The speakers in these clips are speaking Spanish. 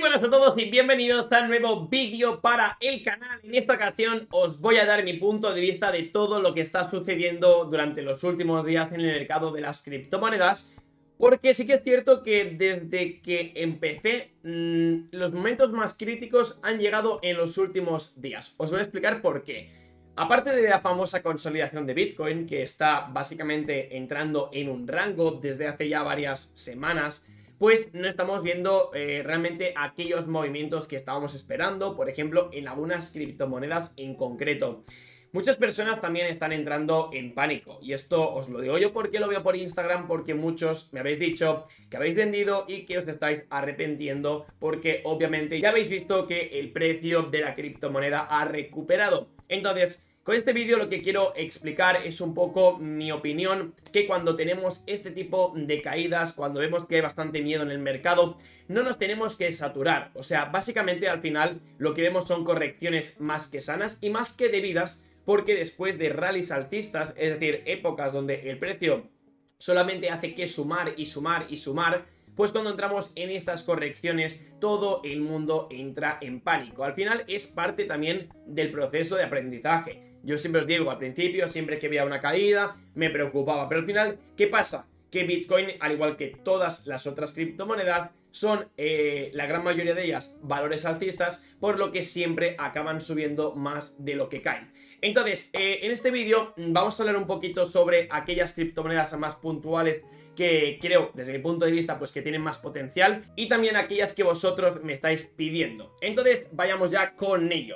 buenas a todos y bienvenidos a un nuevo vídeo para el canal. En esta ocasión os voy a dar mi punto de vista de todo lo que está sucediendo durante los últimos días en el mercado de las criptomonedas. Porque sí que es cierto que desde que empecé, los momentos más críticos han llegado en los últimos días. Os voy a explicar por qué. Aparte de la famosa consolidación de Bitcoin, que está básicamente entrando en un rango desde hace ya varias semanas, pues no estamos viendo realmente aquellos movimientos que estábamos esperando, por ejemplo, en algunas criptomonedas en concreto. Muchas personas también están entrando en pánico, y esto os lo digo yo porque lo veo por Instagram, porque muchos me habéis dicho que habéis vendido y que os estáis arrepintiendo porque obviamente ya habéis visto que el precio de la criptomoneda ha recuperado. Entonces, con este vídeo lo que quiero explicar es un poco mi opinión, que cuando tenemos este tipo de caídas, cuando vemos que hay bastante miedo en el mercado, no nos tenemos que saturar. O sea, básicamente al final lo que vemos son correcciones más que sanas y más que debidas, porque después de rallies alcistas, es decir, épocas donde el precio solamente hace que sumar y sumar y sumar, pues cuando entramos en estas correcciones todo el mundo entra en pánico. Al final es parte también del proceso de aprendizaje. Yo siempre os digo, al principio, siempre que veía una caída, me preocupaba. Pero al final, ¿qué pasa? Que Bitcoin, al igual que todas las otras criptomonedas, son la gran mayoría de ellas valores alcistas, por lo que siempre acaban subiendo más de lo que caen. Entonces, en este vídeo vamos a hablar un poquito sobre aquellas criptomonedas más puntuales que creo, desde mi punto de vista, pues que tienen más potencial, y también aquellas que vosotros me estáis pidiendo. Entonces, vayamos ya con ello.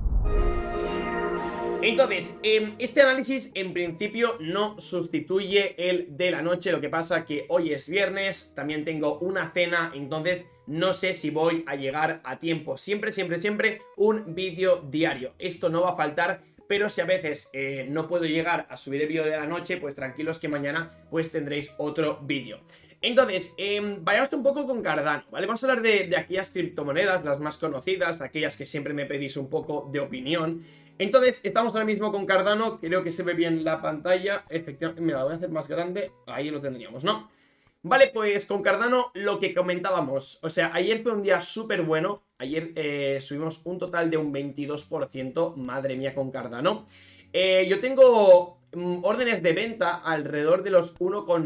Entonces, este análisis en principio no sustituye el de la noche. Lo que pasa que hoy es viernes, también tengo una cena, entonces no sé si voy a llegar a tiempo. Siempre un vídeo diario. Esto no va a faltar, pero si a veces no puedo llegar a subir el vídeo de la noche, pues tranquilos que mañana pues tendréis otro vídeo. Entonces, vayamos un poco con Cardano, ¿vale? Vamos a hablar de aquellas criptomonedas, las más conocidas, aquellas que siempre me pedís un poco de opinión. Entonces, estamos ahora mismo con Cardano, creo que se ve bien la pantalla, efectivamente, me la voy a hacer más grande, ahí lo tendríamos, ¿no? Vale, pues con Cardano lo que comentábamos, o sea, ayer fue un día súper bueno, ayer subimos un total de un 22%, madre mía con Cardano. Yo tengo órdenes de venta alrededor de los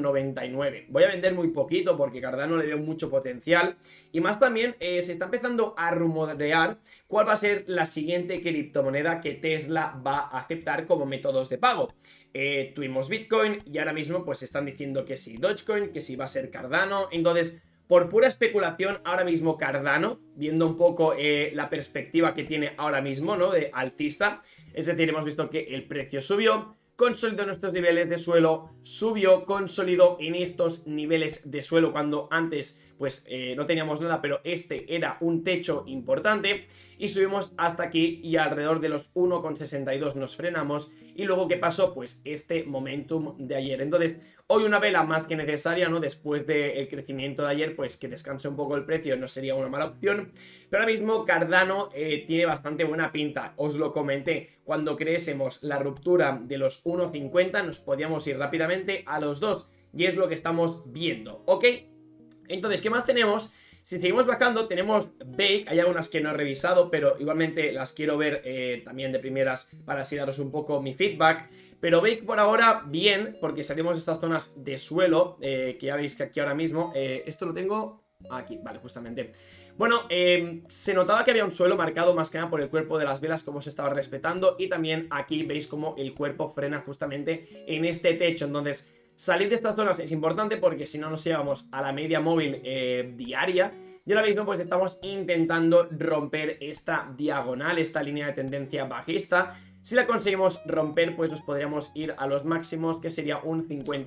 1,99. Voy a vender muy poquito porque Cardano le veo mucho potencial. Y más también se está empezando a rumorear cuál va a ser la siguiente criptomoneda que Tesla va a aceptar como métodos de pago. Tuvimos Bitcoin y ahora mismo pues están diciendo que sí Dogecoin, que sí va a ser Cardano. Entonces, por pura especulación, ahora mismo Cardano, viendo un poco la perspectiva que tiene ahora mismo, ¿no? De alcista, es decir, hemos visto que el precio subió, consolidó nuestros niveles de suelo, subió, consolidó en estos niveles de suelo cuando antes pues no teníamos nada, pero este era un techo importante, y subimos hasta aquí y alrededor de los 1,62 nos frenamos. Y luego, ¿qué pasó? Pues este momentum de ayer. Entonces, hoy una vela más que necesaria, ¿no? Después del crecimiento de ayer, pues que descanse un poco el precio no sería una mala opción. Pero ahora mismo Cardano tiene bastante buena pinta. Os lo comenté, cuando creésemos la ruptura de los 1,50 nos podíamos ir rápidamente a los 2. Y es lo que estamos viendo, ¿ok? Entonces, ¿qué más tenemos? Si seguimos bajando, tenemos Bake. Hay algunas que no he revisado, pero igualmente las quiero ver también de primeras para así daros un poco mi feedback. Pero Bake por ahora bien, porque salimos de estas zonas de suelo, que ya veis que aquí ahora mismo, esto lo tengo aquí, vale, justamente. Bueno, se notaba que había un suelo marcado más que nada por el cuerpo de las velas, cómo se estaba respetando, y también aquí veis cómo el cuerpo frena justamente en este techo. Entonces, salir de estas zonas es importante porque si no nos llevamos a la media móvil diaria. Y ahora mismo pues estamos intentando romper esta diagonal, esta línea de tendencia bajista. Si la conseguimos romper, pues nos podríamos ir a los máximos, que sería un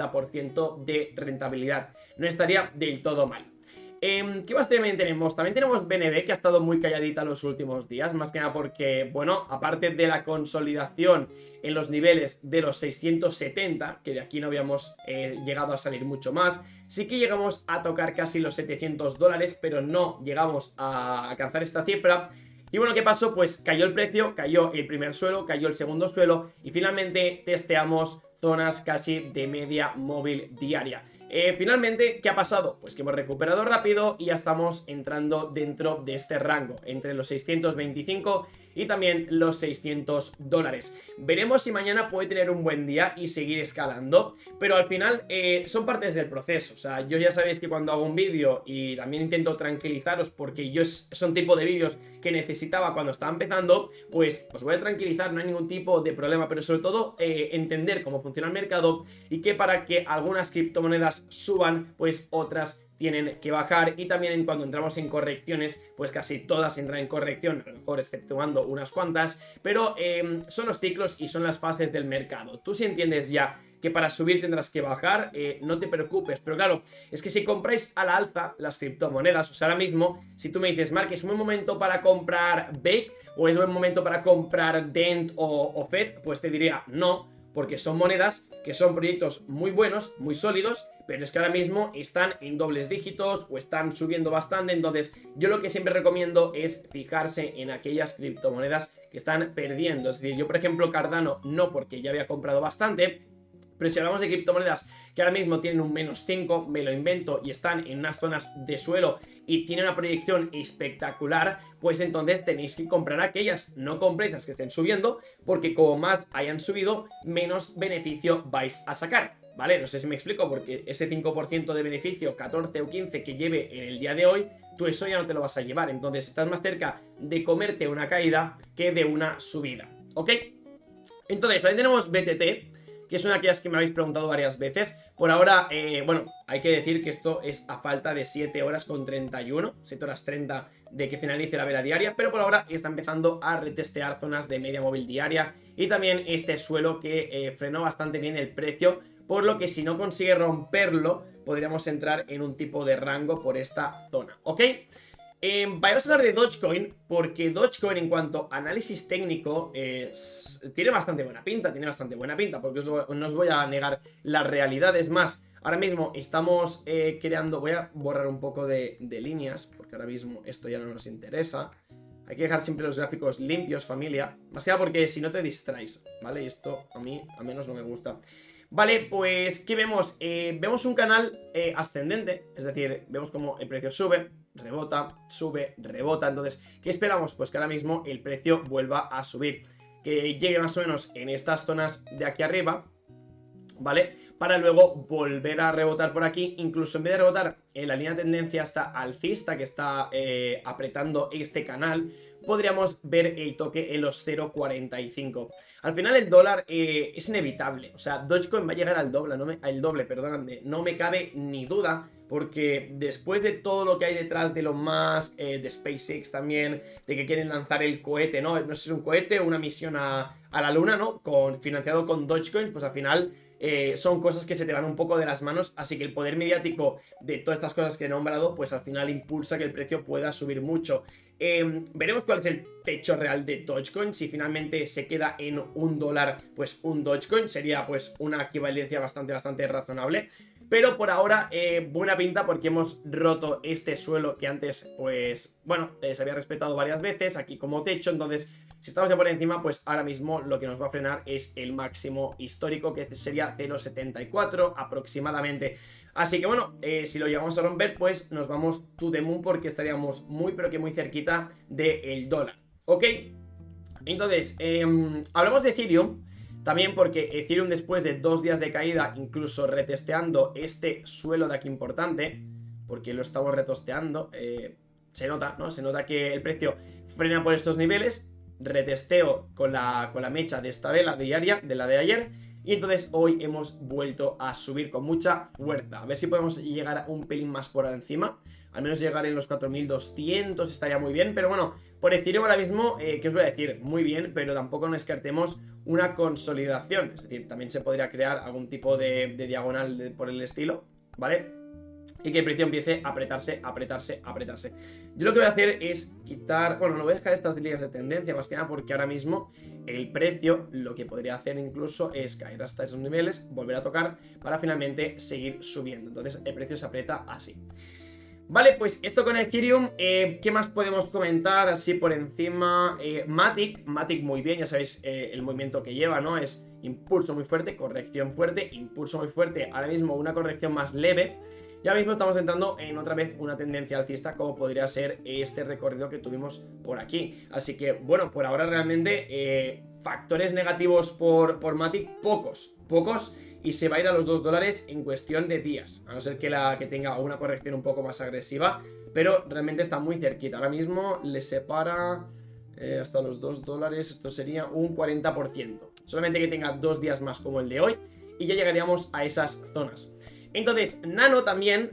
50% de rentabilidad. No estaría del todo mal. ¿Qué más también tenemos? También tenemos BNB, que ha estado muy calladita los últimos días, más que nada porque, bueno, aparte de la consolidación en los niveles de los 670, que de aquí no habíamos llegado a salir mucho más, sí que llegamos a tocar casi los $700, pero no llegamos a alcanzar esta cifra. Y bueno, ¿qué pasó? Pues cayó el precio, cayó el primer suelo, cayó el segundo suelo, y finalmente testeamos zonas casi de media móvil diaria. Finalmente, ¿qué ha pasado? Pues que hemos recuperado rápido y ya estamos entrando dentro de este rango, entre los 625 y también los 600 dólares. Veremos si mañana puede tener un buen día y seguir escalando, pero al final son partes del proceso. O sea, yo ya sabéis que cuando hago un vídeo y también intento tranquilizaros porque yo son tipo de vídeos que necesitaba cuando estaba empezando, pues os voy a tranquilizar, no hay ningún tipo de problema, pero sobre todo entender cómo funciona el mercado y que para que algunas criptomonedas suban, pues otras tienen que bajar, y también cuando entramos en correcciones, pues casi todas entran en corrección, a lo mejor exceptuando unas cuantas, pero son los ciclos y son las fases del mercado. Tú si entiendes ya que para subir tendrás que bajar, no te preocupes, pero claro, es que si compráis a la alza las criptomonedas, o sea, ahora mismo, si tú me dices, Mark, ¿es un buen momento para comprar Bake o es buen momento para comprar Dent o FED? Pues te diría no, porque son monedas que son proyectos muy buenos, muy sólidos, pero es que ahora mismo están en dobles dígitos o están subiendo bastante. Entonces yo lo que siempre recomiendo es fijarse en aquellas criptomonedas que están perdiendo. Es decir, yo por ejemplo Cardano no, porque ya había comprado bastante, pero si hablamos de criptomonedas que ahora mismo tienen un -5, me lo invento, y están en unas zonas de suelo y tienen una proyección espectacular, pues entonces tenéis que comprar aquellas. No compréis las que estén subiendo, porque como más hayan subido, menos beneficio vais a sacar, ¿vale? No sé si me explico, porque ese 5% de beneficio, 14 o 15 que lleve en el día de hoy, tú eso ya no te lo vas a llevar. Entonces estás más cerca de comerte una caída que de una subida, ¿ok? Entonces también tenemos BTT, que es una de aquellas que me habéis preguntado varias veces. Por ahora, bueno, hay que decir que esto es a falta de 7 horas con 31, 7 horas 30 de que finalice la vela diaria, pero por ahora está empezando a retestear zonas de media móvil diaria y también este suelo que frenó bastante bien el precio, por lo que si no consigue romperlo, podríamos entrar en un tipo de rango por esta zona, ¿ok? Vamos a hablar de Dogecoin, porque Dogecoin en cuanto a análisis técnico tiene bastante buena pinta, porque no os voy a negar la realidad. Es más, ahora mismo estamos creando, voy a borrar un poco de líneas, porque ahora mismo esto ya no nos interesa. Hay que dejar siempre los gráficos limpios, familia, más que nada porque si no te distraes, ¿vale? Y esto a mí al menos no me gusta. Vale, pues, ¿qué vemos? Vemos un canal ascendente, es decir, vemos como el precio sube, rebota, sube, rebota. Entonces, ¿qué esperamos? Pues que ahora mismo el precio vuelva a subir, que llegue más o menos en estas zonas de aquí arriba, ¿vale? Para luego volver a rebotar por aquí, incluso en vez de rebotar en la línea de tendencia hasta alcista que está apretando este canal, podríamos ver el toque en los 0,45. Al final el dólar es inevitable, o sea, Dogecoin va a llegar al doble, perdóname, no me cabe ni duda, porque después de todo lo que hay detrás de Elon Musk, de SpaceX también, de que quieren lanzar el cohete, ¿no? No sé si es un cohete o una misión a la luna, ¿no? Financiado con Dogecoin, pues al final son cosas que se te van un poco de las manos, así que el poder mediático de todas estas cosas que he nombrado, pues al final impulsa que el precio pueda subir mucho. Veremos cuál es el techo real de Dogecoin. Si finalmente se queda en $1, pues un Dogecoin sería pues una equivalencia bastante razonable. Pero por ahora, buena pinta, porque hemos roto este suelo que antes, pues, bueno, se había respetado varias veces aquí como techo. Entonces, si estamos ya por encima, pues ahora mismo lo que nos va a frenar es el máximo histórico, que sería 0,74 aproximadamente. Así que bueno, si lo llegamos a romper, pues nos vamos to the moon, porque estaríamos muy pero que muy cerquita del dólar, ¿ok? Entonces, hablamos de Ethereum también, porque Ethereum, después de 2 días de caída, incluso retesteando este suelo de aquí importante, porque lo estamos retosteando, se nota, ¿no? Se nota que el precio frena por estos niveles, retesteo con la mecha de esta vela diaria, de la de ayer, y entonces hoy hemos vuelto a subir con mucha fuerza. A ver si podemos llegar un pelín más por encima, al menos llegar en los 4200 estaría muy bien. Pero bueno, por Ethereum ahora mismo, ¿qué os voy a decir? Muy bien, pero tampoco nos descartemos una consolidación. Es decir, también se podría crear algún tipo de diagonal por el estilo, ¿vale? Y que el precio empiece a apretarse. Yo lo que voy a hacer es quitar, bueno, no voy a dejar estas líneas de tendencia, más que nada porque ahora mismo el precio, lo que podría hacer incluso es caer hasta esos niveles, volver a tocar para finalmente seguir subiendo. Entonces el precio se aprieta así. Vale, pues esto con Ethereum, ¿qué más podemos comentar así por encima? Matic muy bien, ya sabéis el movimiento que lleva, ¿no? Es impulso muy fuerte, corrección fuerte, impulso muy fuerte, ahora mismo una corrección más leve. Ya mismo estamos entrando en otra vez una tendencia alcista como podría ser este recorrido que tuvimos por aquí. Así que, bueno, por ahora realmente factores negativos por Matic, pocos. Y se va a ir a los $2 en cuestión de días, a no ser que tenga una corrección un poco más agresiva, pero realmente está muy cerquita. Ahora mismo le separa hasta los $2, esto sería un 40%. Solamente que tenga 2 días más como el de hoy y ya llegaríamos a esas zonas. Entonces, Nano también,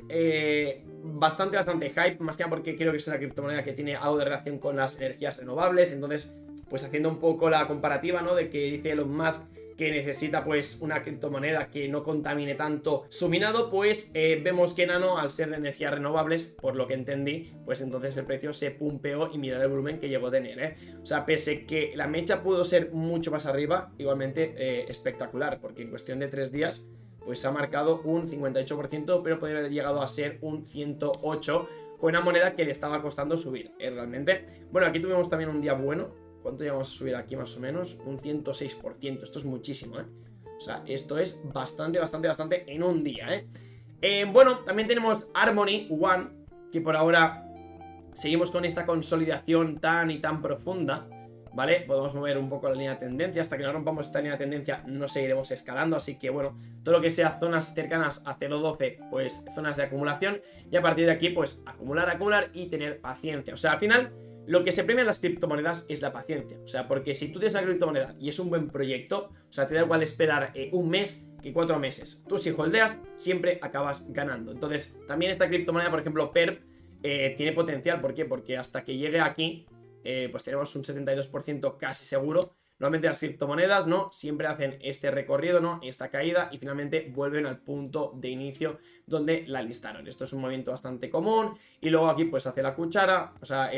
bastante hype, más que nada porque creo que es una criptomoneda que tiene algo de relación con las energías renovables. Entonces, pues haciendo un poco la comparativa, ¿no? De que dice Elon Musk que necesita pues una criptomoneda que no contamine tanto su minado, pues vemos que Nano, al ser de energías renovables, por lo que entendí, pues entonces el precio se pumpeó y mirad el volumen que llegó a tener, O sea, pese que la mecha pudo ser mucho más arriba, igualmente espectacular, porque en cuestión de 3 días pues ha marcado un 58%, pero podría haber llegado a ser un 108% con una moneda que le estaba costando subir, realmente. Bueno, aquí tuvimos también un día bueno. ¿Cuánto llegamos a subir aquí más o menos? Un 106%, esto es muchísimo, O sea, esto es bastante en un día, bueno, también tenemos Harmony One, que por ahora seguimos con esta consolidación tan y tan profunda, ¿vale? Podemos mover un poco la línea de tendencia. Hasta que no rompamos esta línea de tendencia no seguiremos escalando, así que bueno, todo lo que sea zonas cercanas a 0.12, pues zonas de acumulación, y a partir de aquí pues acumular y tener paciencia. O sea, al final lo que se premia en las criptomonedas es la paciencia. O sea, porque si tú tienes una criptomoneda y es un buen proyecto, o sea, te da igual esperar un mes que 4 meses. Tú si holdeas, siempre acabas ganando. Entonces, también esta criptomoneda, por ejemplo, PERP, tiene potencial. ¿Por qué? Porque hasta que llegue aquí, pues tenemos un 72% casi seguro. Normalmente las criptomonedas, ¿no? Siempre hacen este recorrido, ¿no? Esta caída y finalmente vuelven al punto de inicio donde la listaron. Esto es un movimiento bastante común y luego aquí pues hace la cuchara, o sea,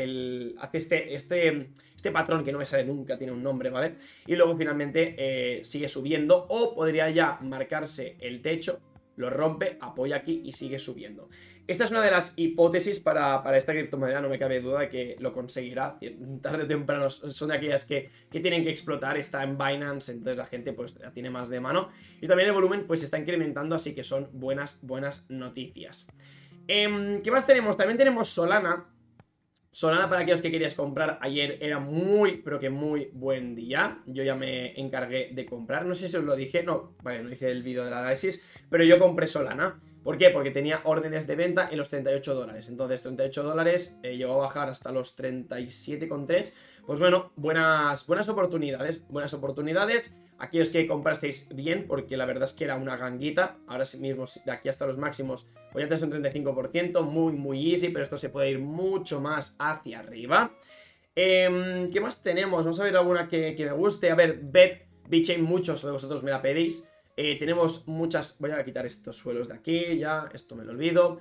hace este patrón que no me sale nunca, tiene un nombre, ¿vale? Y luego finalmente sigue subiendo o podría ya marcarse el techo, lo rompe, apoya aquí y sigue subiendo. Esta es una de las hipótesis para esta criptomoneda, no me cabe duda de que lo conseguirá. Tarde o temprano son de aquellas que tienen que explotar, está en Binance, entonces la gente pues la tiene más de mano. Y también el volumen pues está incrementando, así que son buenas noticias. ¿Qué más tenemos? También tenemos Solana. Solana, para aquellos que queríais comprar, ayer era pero que muy buen día. Yo ya me encargué de comprar, no sé si os lo dije, no, vale, no hice el vídeo del análisis, pero yo compré Solana. ¿Por qué? Porque tenía órdenes de venta en los $38. Entonces $38 llegó a bajar hasta los 37,3. Pues bueno, buenas oportunidades. Aquellos que comprasteis bien, porque la verdad es que era una ganguita. Ahora mismo, de aquí hasta los máximos, pues ya te es un 35%, muy easy, pero esto se puede ir mucho más hacia arriba. ¿Qué más tenemos? Vamos a ver alguna que me guste. A ver, BitChain, muchos de vosotros me la pedís. Tenemos muchas. Voy a quitar estos suelos de aquí, ya, esto me lo olvido.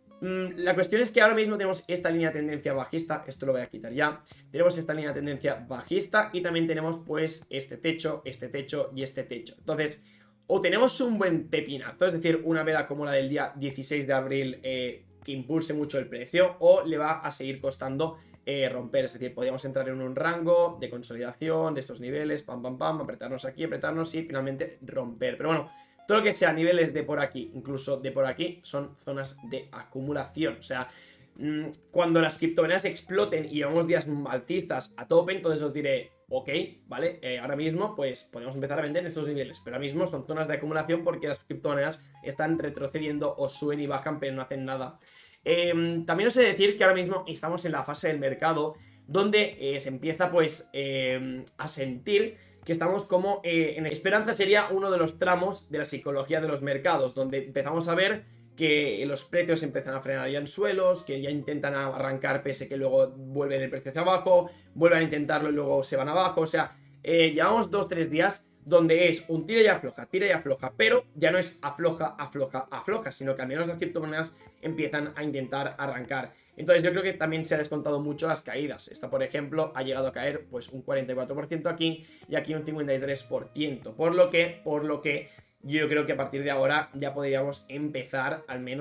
La cuestión es que ahora mismo tenemos esta línea de tendencia bajista. Esto lo voy a quitar ya. Tenemos esta línea de tendencia bajista y también tenemos pues este techo y este techo. Entonces, o tenemos un buen pepinazo, es decir, una vela como la del día 16 de abril que impulse mucho el precio, o le va a seguir costando romper. Es decir, podríamos entrar en un rango de consolidación de estos niveles, pam, apretarnos aquí, apretarnos y finalmente romper. Pero bueno, todo lo que sea niveles de por aquí, incluso de por aquí, son zonas de acumulación. O sea, cuando las criptomonedas exploten y llevamos días alcistas a tope, entonces os diré, ok, ¿vale? Ahora mismo pues podemos empezar a vender en estos niveles, pero ahora mismo son zonas de acumulación porque las criptomonedas están retrocediendo o suben y bajan pero no hacen nada. También os he de decir que ahora mismo estamos en la fase del mercado donde se empieza pues a sentir que estamos como en esperanza. Sería uno de los tramos de la psicología de los mercados, donde empezamos a ver que los precios empiezan a frenar ya en suelos, que ya intentan arrancar pese que luego vuelven el precio hacia abajo, vuelven a intentarlo y luego se van abajo. O sea, llevamos 2-3 días donde es un tira y afloja, pero ya no es afloja, sino que al menos las criptomonedas empiezan a intentar arrancar. Entonces yo creo que también se ha descontado mucho las caídas. Esta, por ejemplo, ha llegado a caer pues un 44% aquí y aquí un 53%, por lo que yo creo que a partir de ahora ya podríamos empezar al menos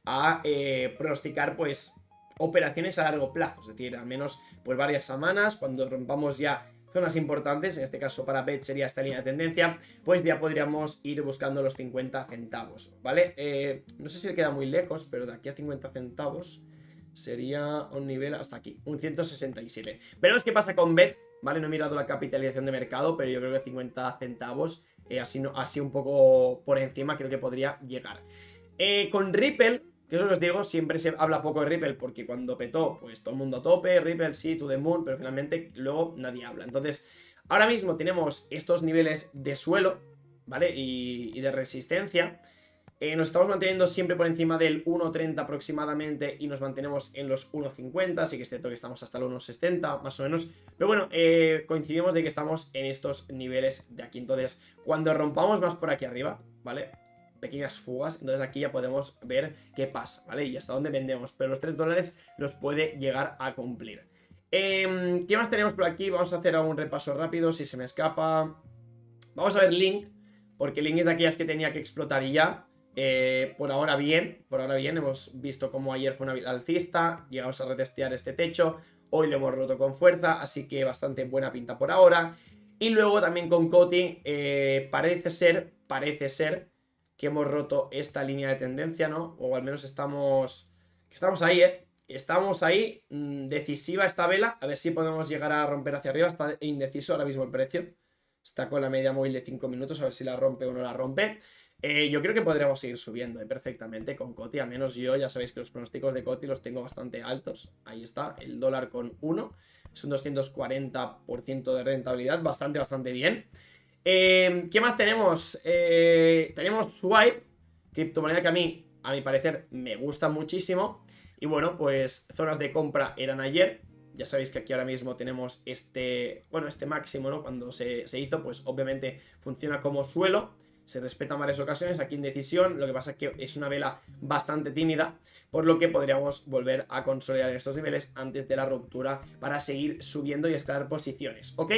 a pronosticar pues operaciones a largo plazo, es decir, al menos pues varias semanas, cuando rompamos ya zonas importantes, en este caso para BET sería esta línea de tendencia, pues ya podríamos ir buscando los 50 centavos, ¿vale? No sé si le queda muy lejos, pero de aquí a 50 centavos sería un nivel hasta aquí, un 167. Veremos qué pasa con BET, ¿vale? No he mirado la capitalización de mercado, pero yo creo que 50 centavos, así un poco por encima, creo que podría llegar. Con Ripple, que eso os digo, siempre se habla poco de Ripple, porque cuando petó, pues todo el mundo a tope, Ripple sí, to the moon, pero finalmente luego nadie habla. Entonces, ahora mismo tenemos estos niveles de suelo, ¿vale? Y de resistencia. Nos estamos manteniendo siempre por encima del 1.30 aproximadamente y nos mantenemos en los 1.50, así que es cierto que estamos hasta el 1.60 más o menos, pero bueno, coincidimos de que estamos en estos niveles de aquí. Entonces, cuando rompamos más por aquí arriba, ¿vale? Pequeñas fugas, entonces aquí ya podemos ver qué pasa, ¿vale? Y hasta dónde vendemos, pero los 3 dólares los puede llegar a cumplir. ¿Qué más tenemos por aquí? Vamos a hacer algún repaso rápido, si se me escapa. Vamos a ver Link, porque Link es de aquellas que tenía que explotar y ya. Por ahora bien, hemos visto como ayer fue una alcista, llegamos a retestear este techo, hoy lo hemos roto con fuerza, así que bastante buena pinta por ahora. Y luego también con Coti, parece ser que hemos roto esta línea de tendencia, ¿no? O al menos estamos ahí, estamos ahí, decisiva esta vela, a ver si podemos llegar a romper hacia arriba. Está indeciso ahora mismo el precio, está con la media móvil de 5 minutos, a ver si la rompe o no la rompe. Yo creo que podríamos seguir subiendo perfectamente con Coti, al menos yo, ya sabéis que los pronósticos de Coti los tengo bastante altos. Ahí está, el dólar con 1, es un 240% de rentabilidad, bastante bien. ¿Qué más tenemos? Tenemos Swipe, criptomoneda que a mi parecer, me gusta muchísimo. Y bueno, pues zonas de compra eran ayer. Ya sabéis que aquí ahora mismo tenemos este máximo, ¿no? Cuando se hizo, pues obviamente funciona como suelo. Se respeta en varias ocasiones, aquí indecisión, lo que pasa es que es una vela bastante tímida, por lo que podríamos volver a consolidar en estos niveles antes de la ruptura para seguir subiendo y escalar posiciones, ¿ok?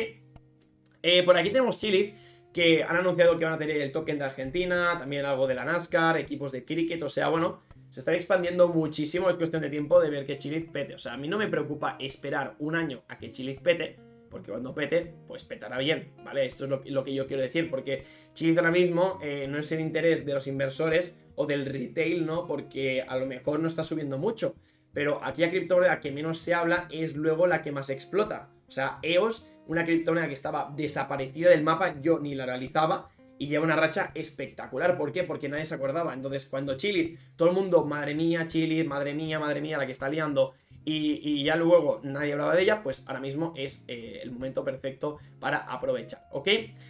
Por aquí tenemos Chiliz, que han anunciado que van a tener el token de Argentina, también algo de la NASCAR, equipos de cricket, o sea, bueno, se están expandiendo muchísimo, es cuestión de tiempo de ver que Chiliz pete. O sea, a mí no me preocupa esperar un año a que Chiliz pete, porque cuando pete, pues petará bien, ¿vale? Esto es lo que yo quiero decir, porque Chiliz ahora mismo no es el interés de los inversores o del retail, ¿no? Porque a lo mejor no está subiendo mucho, pero aquí la criptomoneda que menos se habla es luego la que más explota. O sea, EOS, una criptomoneda que estaba desaparecida del mapa, yo ni la realizaba, y lleva una racha espectacular. ¿Por qué? Porque nadie se acordaba. Entonces, cuando Chiliz, todo el mundo, madre mía, Chiliz, madre mía, la que está liando, y ya luego nadie hablaba de ella, pues ahora mismo es el momento perfecto para aprovechar, ¿ok?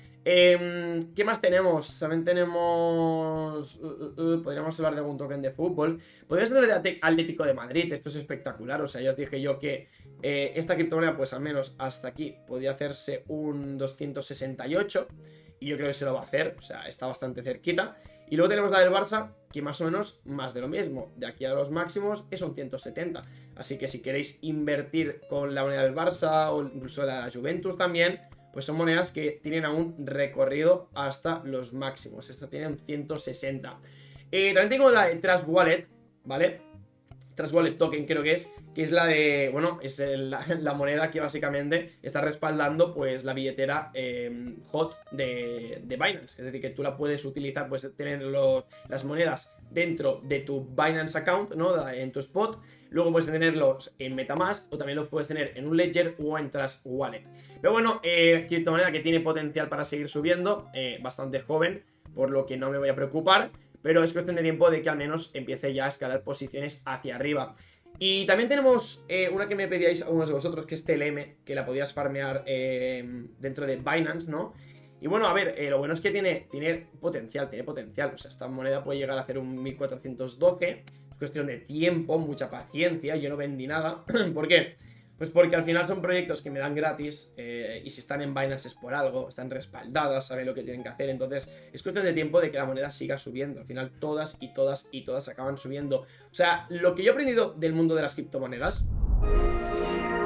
¿Qué más tenemos? También tenemos... podríamos hablar de algún token de fútbol. Podríamos hablar de Atlético de Madrid. Esto es espectacular. O sea, ya os dije yo que esta criptomoneda, pues al menos hasta aquí, podría hacerse un 268. Y yo creo que se lo va a hacer. O sea, está bastante cerquita. Y luego tenemos la del Barça, que más o menos más de lo mismo. De aquí a los máximos es un 170. Así que si queréis invertir con la moneda del Barça o incluso la de la Juventus también, pues son monedas que tienen aún recorrido hasta los máximos. Esta tiene un 160. También tengo la de Trust Wallet, ¿vale? Trust Wallet Token creo que es la de, bueno, es la moneda que básicamente está respaldando pues la billetera hot de Binance. Es decir, que tú la puedes utilizar, puedes tener las monedas dentro de tu Binance account, ¿no? En tu spot. Luego puedes tenerlos en Metamask o también los puedes tener en un Ledger o en Trust Wallet. Pero bueno, criptomoneda que tiene potencial para seguir subiendo, bastante joven, por lo que no me voy a preocupar. Pero es cuestión de tiempo de que al menos empiece ya a escalar posiciones hacia arriba. Y también tenemos una que me pedíais algunos de vosotros, que es TLM, que la podías farmear dentro de Binance, ¿no? Y bueno, a ver, lo bueno es que tiene potencial. O sea, esta moneda puede llegar a hacer un 1412. Es cuestión de tiempo, mucha paciencia. Yo no vendí nada. ¿Por qué? Pues porque al final son proyectos que me dan gratis y si están en Binance es por algo, están respaldadas, saben lo que tienen que hacer. Entonces es cuestión de tiempo de que la moneda siga subiendo. Al final todas acaban subiendo. O sea, lo que yo he aprendido del mundo de las criptomonedas,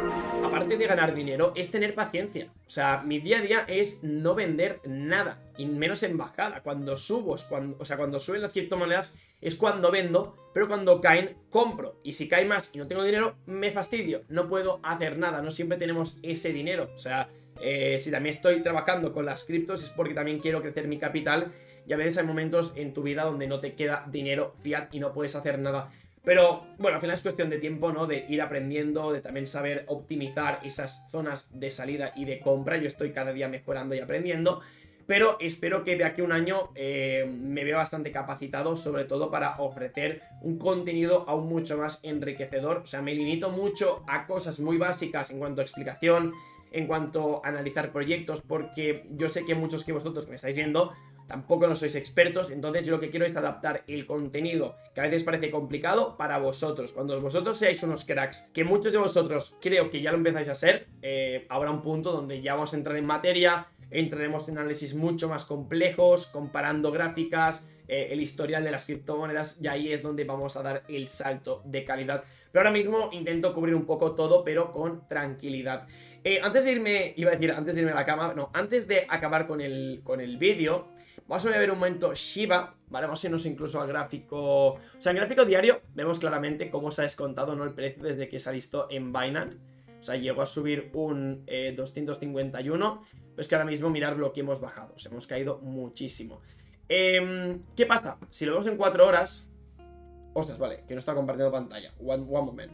aparte de ganar dinero, es tener paciencia. O sea, mi día a día es no vender nada, y menos en bajada. Cuando subo, cuando suben las criptomonedas es cuando vendo, pero cuando caen, compro. Y si cae más y no tengo dinero, me fastidio. No puedo hacer nada, no siempre tenemos ese dinero. O sea, si también estoy trabajando con las criptos es porque también quiero crecer mi capital. Y a veces hay momentos en tu vida donde no te queda dinero fiat y no puedes hacer nada. Pero bueno, al final es cuestión de tiempo, ¿no? De ir aprendiendo, de también saber optimizar esas zonas de salida y de compra. Yo estoy cada día mejorando y aprendiendo, pero espero que de aquí a un año me vea bastante capacitado, sobre todo para ofrecer un contenido aún mucho más enriquecedor. O sea, me limito mucho a cosas muy básicas en cuanto a explicación, en cuanto a analizar proyectos, porque yo sé que muchos de vosotros que me estáis viendo tampoco no sois expertos, entonces yo lo que quiero es adaptar el contenido que a veces parece complicado para vosotros. Cuando vosotros seáis unos cracks, que muchos de vosotros creo que ya lo empezáis a ser, habrá un punto donde ya vamos a entrar en materia, entraremos en análisis mucho más complejos, comparando gráficas, el historial de las criptomonedas, y ahí es donde vamos a dar el salto de calidad. Pero ahora mismo intento cubrir un poco todo, pero con tranquilidad. Antes de irme, iba a decir, antes de irme a la cama, no, antes de acabar con el vídeo, vamos a ver un momento Shiba, ¿vale? Vamos a irnos incluso al gráfico, o sea, en gráfico diario vemos claramente cómo se ha descontado, ¿no?, el precio desde que se ha visto en Binance. O sea, llegó a subir un 251, pero es que ahora mismo mirad lo que hemos bajado, o sea, hemos caído muchísimo. ¿Qué pasa? Si lo vemos en 4 horas... Ostras, vale, que no está compartiendo pantalla. One moment.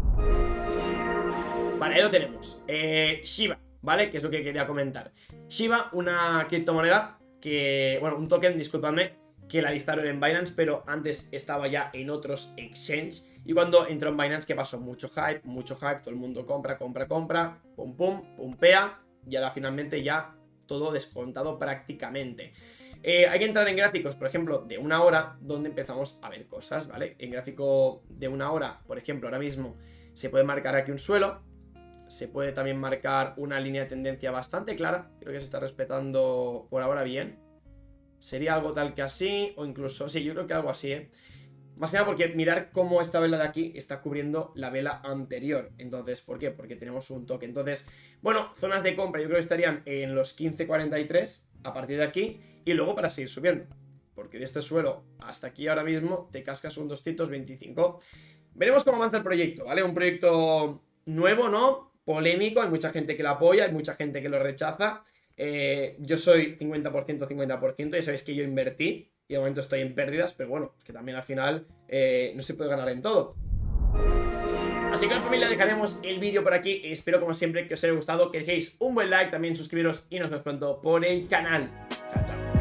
Vale, ahí lo tenemos. Shiba, ¿vale? Que es lo que quería comentar. Shiba, una criptomoneda que... Bueno, un token, disculpadme, que la listaron en Binance, pero antes estaba ya en otros exchanges. Y cuando entró en Binance, ¿qué pasó? Mucho hype, todo el mundo compra, pum, pum, pumpea, y ahora finalmente ya todo descontado prácticamente. Hay que entrar en gráficos, por ejemplo, de 1 hora, donde empezamos a ver cosas, ¿vale? En gráfico de 1 hora, por ejemplo, ahora mismo se puede marcar aquí un suelo, se puede también marcar una línea de tendencia bastante clara, creo que se está respetando por ahora bien. Sería algo tal que así, o incluso, sí, yo creo que algo así, ¿eh? Más que nada porque mirar cómo esta vela de aquí está cubriendo la vela anterior. Entonces, ¿por qué? Porque tenemos un toque. Entonces, bueno, zonas de compra yo creo que estarían en los 15.43 a partir de aquí, y luego para seguir subiendo, porque de este suelo hasta aquí ahora mismo te cascas un 225. Veremos cómo avanza el proyecto, ¿vale? Un proyecto nuevo, ¿no? Polémico, hay mucha gente que lo apoya, hay mucha gente que lo rechaza. Yo soy 50%, 50%, ya sabéis que yo invertí y de momento estoy en pérdidas, pero bueno, que también al final no se puede ganar en todo. Así que, familia, dejaremos el vídeo por aquí. Espero, como siempre, que os haya gustado, que dejéis un buen like, también suscribiros y nos vemos pronto por el canal. Chao, chao.